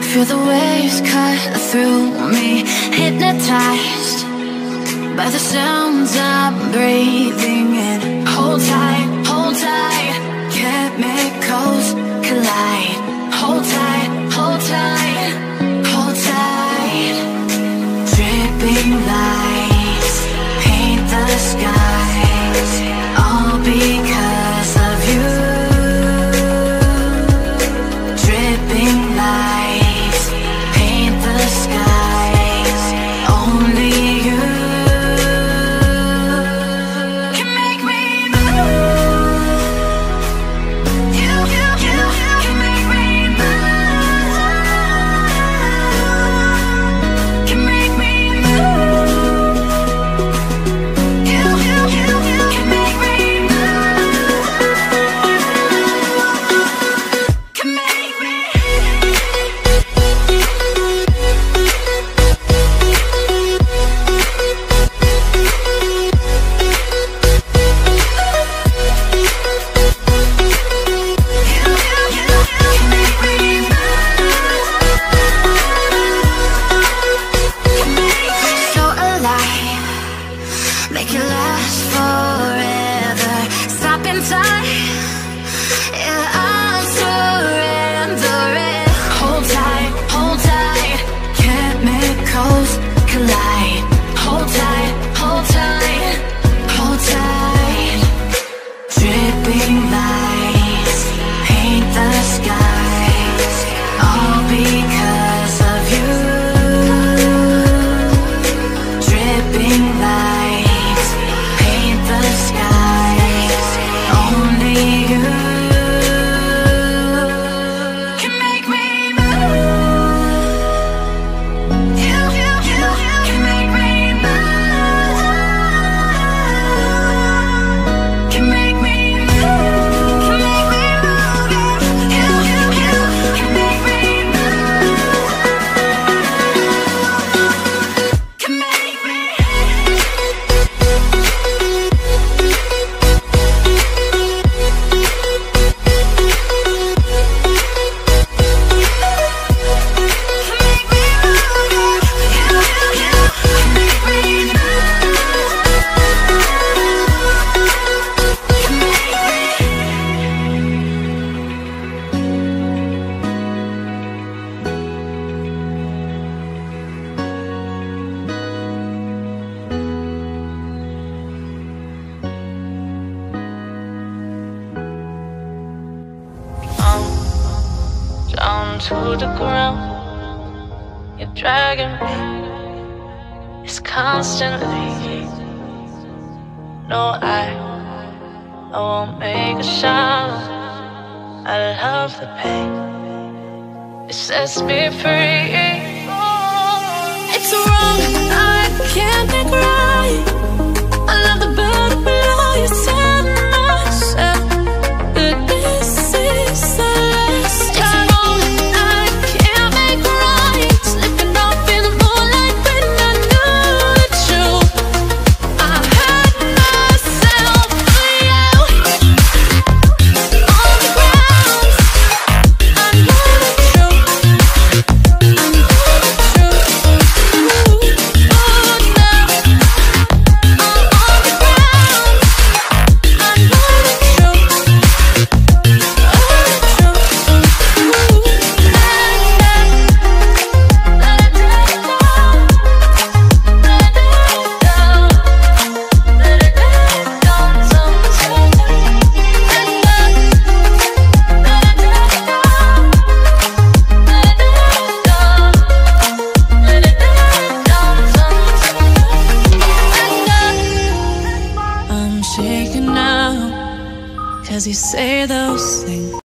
Feel the waves cut through me, hypnotized by the sounds I'm breathing in. Hold tight, chemicals collide. Hold tight, hold tight, hold tight. Dripping lights paint the skies, all because of you. Dripping lights paint the skies, only you can make me move. You can make me move. Can make me move. You can make me move. Can make me. So alive, make it last forever. Stop in time, yeah, I'm surrendering. Hold tight, chemicals collide. Hold tight, hold tight, hold tight. Dripping lights paint the skies, all because of you. Dripping lights paint the skies, only you can make me move. You can make me move. Can make me move. Can make me move. You can make me move. Can make me. Down to the ground, you're dragging me. It's constantly. No, I won't make a sound. I love the pain. It sets me free. It's wrong, I can't make right. I love the bird below you, tell myself that this is the last. It's wrong, I can't make right. Slipping off in the moonlight when I knew the truth. I hurt myself for you. On the ground, I know the truth. I know the truth. Oh, now I'm shaking now, 'cause you say those things